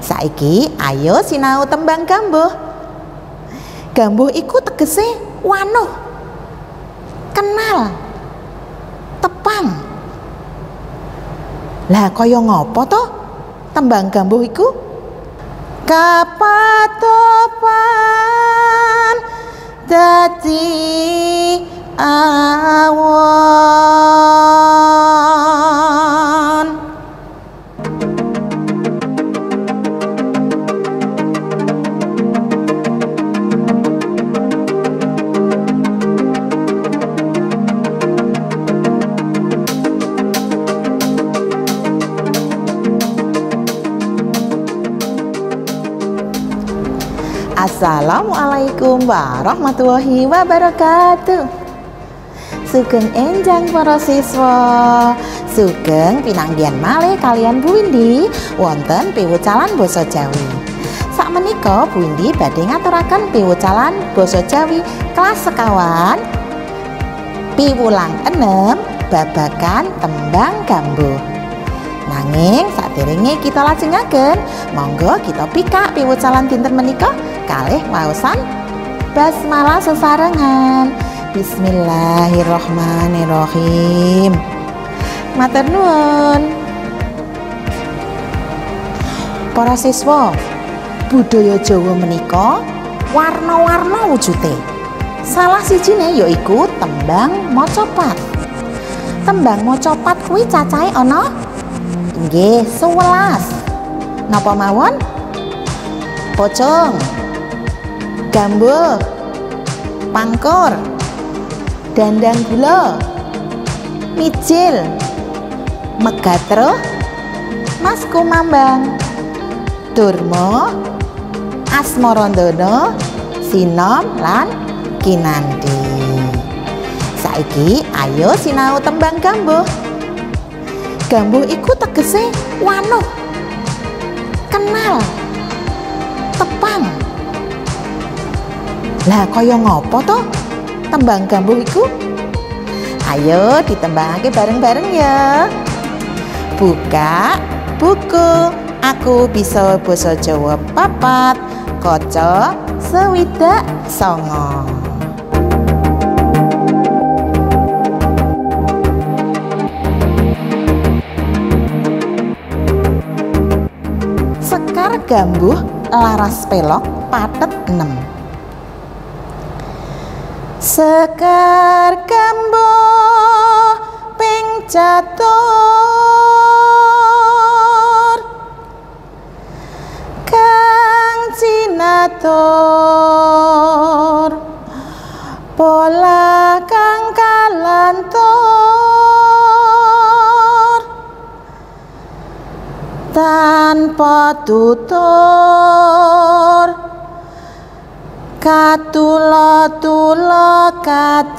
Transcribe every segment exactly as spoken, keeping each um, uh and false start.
Saiki ayo sinau tembang gambuh. Gambuh iku tegese wanuh, kenal, tepang. Lah kaya ngopo to tembang gambuh iku? Kapatopan dadi awon. Assalamualaikum warahmatullahi wabarakatuh. Sugeng enjang para siswa, sugeng pinanggihan malih kalian Bu Windy wonten piwucalan basa Jawi. Sakmenika Bu Windy badhe ngaturaken piwucalan basa Jawi kelas sekawan piwulang enem babagan tembang gambuh. Nanging sadèrènge kita lajengaken, monggo kita pikak piwucalan dinten menika kalih waosan basmalah sesarengan. Bismillahirrahmanirrahim. Matur nuwun. Para siswa, budaya Jawa menika warna-warna wujude. Salah sijine yaiku tembang macapat. Tembang macapat kuwi cacahe ana nggih sewelas. Napa mawon? Pocong, gambuh, pangkur, dandang gula, mijil, megatruh, mas kumambang, durma, asmarandana, sinom lan kinanti. Saiki ayo sinau tembang gambuh. Gambuh iku tegese wanuh, kenal, tepang. Lah kaya ngopo to tembang gambuh iku? Ayo ditembangake bareng-bareng ya. Buka buku Aku Bisa Basa Jawa papat, kaca swidak sanga. Sekar gambuh laras pelok patet enam. Sekar gambuh ping catur kang cinatur pola kang kalantur tanpa tutur katula-tula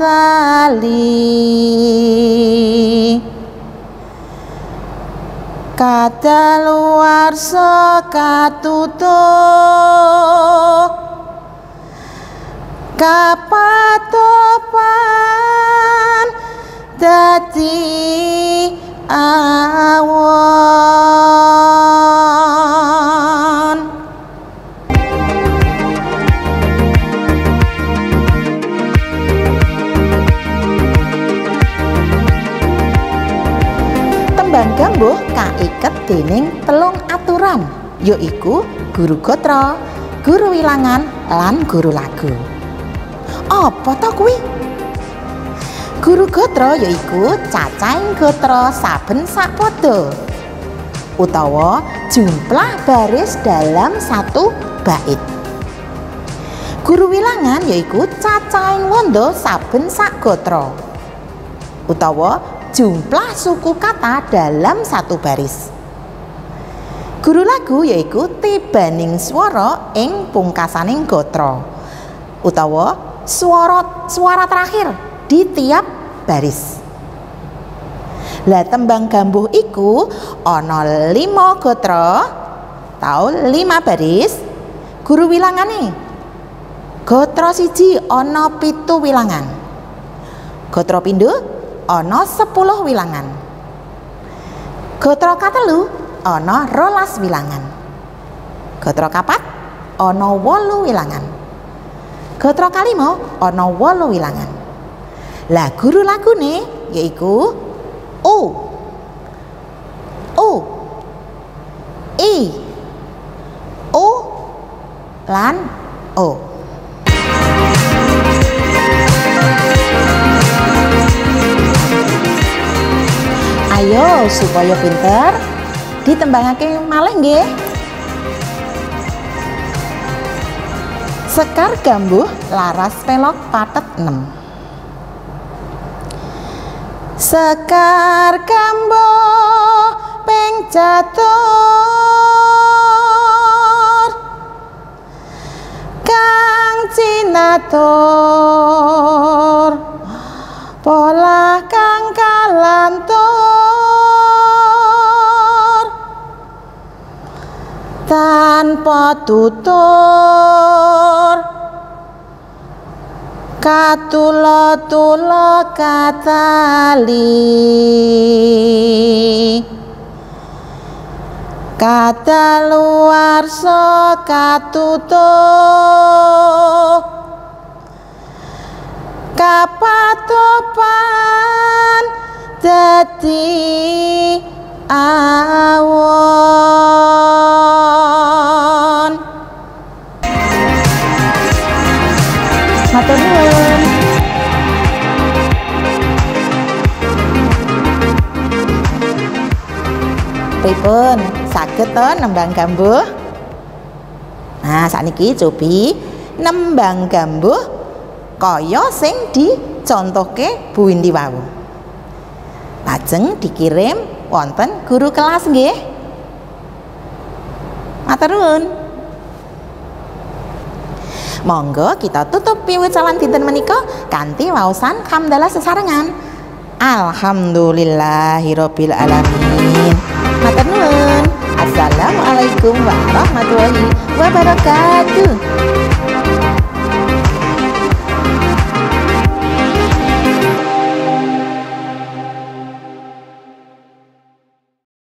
katali kadaluwarsa katutuh kapatopan dadi awon. Tembang gambuh kaiket dening telung aturan, yaiku guru gatra, guru wilangan lan guru lagu. Apa to kuwi? Guru gatra yaiku cacahing gatra saben sapada utawa jumlah baris dalam satu bait. Guru wilangan yaiku cacahing wanda saben sak gatra utawa jumlah suku kata dalam satu baris. Guru lagu yaiku tibaning swara ing pungkasaning gatra utawa swara swara terakhir di tiap baris. Lah tembang gambuh iku ana lima gatra tau lima baris. Guru wilangane gatra siji ana pitu wilangan, gatra pindho ana sepuluh wilangan, gatra katelu ana rolas wilangan. Gatra kapat ana wolu wilangan. Gatra kalima ana wolu wilangan. Lah guru lagune yaiku U, U, I, U lan O. Ayo supaya pinter ditembangake malih nggih. Sekar gambuh laras pelok pathet enem. Sekar gambuh ping catur kang cinatur pola kang kalantur tanpa tutur katula-tula katali kadaluwarsa katutuh kapatopan dadi awon. Matur nuwun. Pripun saged to nembang gambuh? Nah, sakniki cobi nembang gambuh kaya sing dicontohke Bu Windy wau. Lajeng dikirim wonten guru kelas nggih. Matur nuwun. Monggo kita tutup piwucalan dinten menika kanthi waosan hamdalah sesarengan. Alhamdulillahirabbil alamin. Matur nuwun. Assalamualaikum warahmatullahi wabarakatuh.